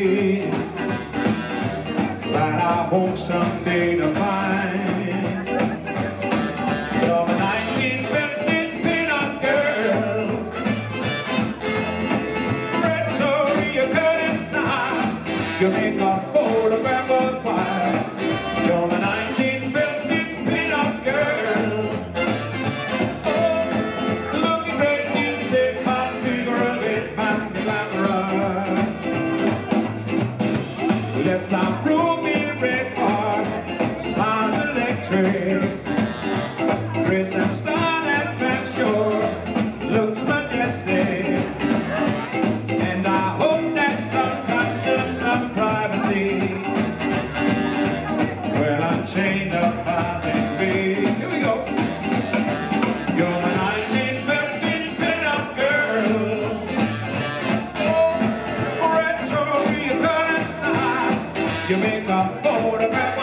that I hope someday to find. You're a 1950s pin-up girl, retro your curtain style. You make a photograph worthwhile. You're a 1950s pin-up girl. Oh, looking great, you say my figure a bit glamorous. Lips are ruby red heart, smiles electric. Grace and style and back shore looks majestic. And I hope that sometimes serves some privacy. Well, I'm chained up fast and free. Here we go. You're a 1950s pin-up girl. Oh, retro, your current style. You make a photograph